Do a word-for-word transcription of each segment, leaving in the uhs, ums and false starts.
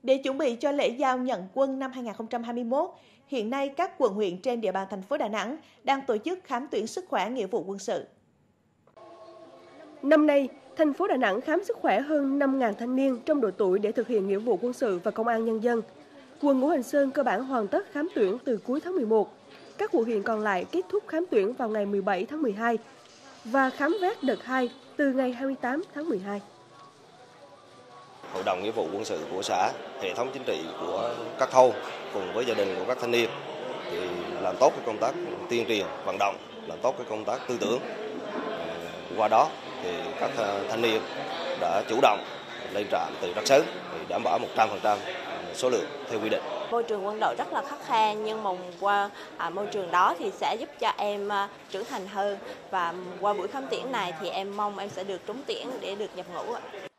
Để chuẩn bị cho lễ giao nhận quân năm hai nghìn không trăm hai mươi mốt, hiện nay các quận huyện trên địa bàn thành phố Đà Nẵng đang tổ chức khám tuyển sức khỏe nghĩa vụ quân sự. Năm nay, thành phố Đà Nẵng khám sức khỏe hơn năm nghìn thanh niên trong độ tuổi để thực hiện nghĩa vụ quân sự và công an nhân dân. Quận Ngũ Hành Sơn cơ bản hoàn tất khám tuyển từ cuối tháng mười một. Các quận huyện còn lại kết thúc khám tuyển vào ngày mười bảy tháng mười hai và khám vét đợt hai từ ngày hai mươi tám tháng mười hai. Hội đồng nghĩa vụ quân sự của xã, hệ thống chính trị của các thôn cùng với gia đình của các thanh niên thì làm tốt cái công tác tuyên truyền, vận động, làm tốt cái công tác tư tưởng. Qua đó thì các thanh niên đã chủ động lên trạm từ rất sớm để đảm bảo một trăm phần trăm số lượng theo quy định. Môi trường quân đội rất là khắt khe, nhưng mà qua à, môi trường đó thì sẽ giúp cho em à, trưởng thành hơn, và qua buổi khám tuyển này thì em mong em sẽ được trúng tuyển để được nhập ngũ.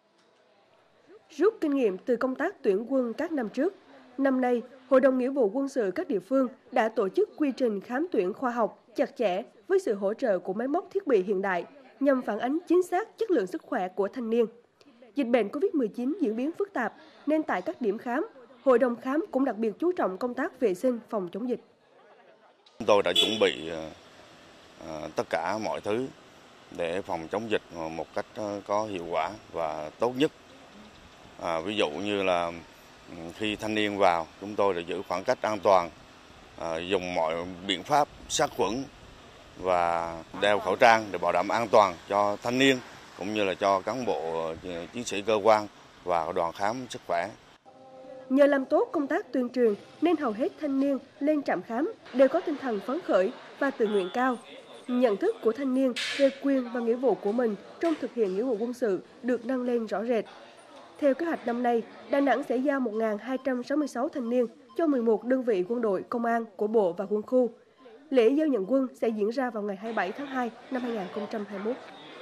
Rút kinh nghiệm từ công tác tuyển quân các năm trước, năm nay, Hội đồng nghĩa vụ quân sự các địa phương đã tổ chức quy trình khám tuyển khoa học, chặt chẽ với sự hỗ trợ của máy móc thiết bị hiện đại nhằm phản ánh chính xác chất lượng sức khỏe của thanh niên. Dịch bệnh Covid mười chín diễn biến phức tạp nên tại các điểm khám, Hội đồng khám cũng đặc biệt chú trọng công tác vệ sinh phòng chống dịch. Chúng tôi đã chuẩn bị uh, tất cả mọi thứ để phòng chống dịch một cách có hiệu quả và tốt nhất. À, ví dụ như là khi thanh niên vào, chúng tôi đã giữ khoảng cách an toàn, à, dùng mọi biện pháp sát khuẩn và đeo khẩu trang để bảo đảm an toàn cho thanh niên cũng như là cho cán bộ chiến sĩ cơ quan và đoàn khám sức khỏe. Nhờ làm tốt công tác tuyên truyền nên hầu hết thanh niên lên trạm khám đều có tinh thần phấn khởi và tự nguyện cao. Nhận thức của thanh niên về quyền và nghĩa vụ của mình trong thực hiện nghĩa vụ quân sự được nâng lên rõ rệt. Theo kế hoạch năm nay, Đà Nẵng sẽ giao một nghìn hai trăm sáu mươi sáu thanh niên cho mười một đơn vị quân đội, công an, của bộ và quân khu. Lễ giao nhận quân sẽ diễn ra vào ngày hai mươi bảy tháng hai năm hai nghìn không trăm hai mươi mốt.